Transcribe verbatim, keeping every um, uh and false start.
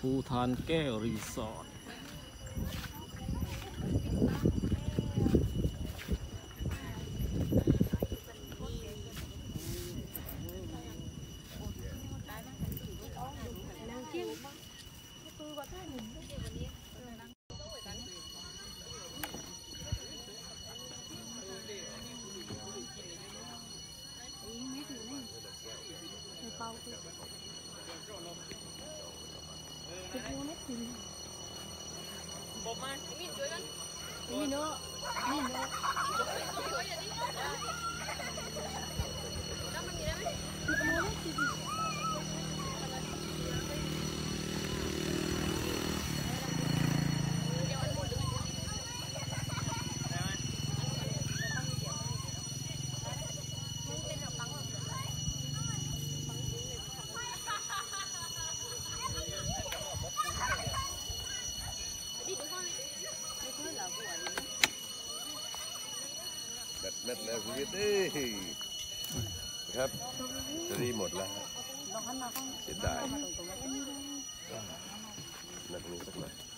ภูทานแก้วรีสอร์ทบอกมามีช่วยกันมีเนาะมีเนาะแล้วมันมีได้ไหมติดมือไหมติดเม็ดเม็ดแล้วชีวิตดิครับจะรีหมดแล้วเสียดายนัดนี้สักหน่อย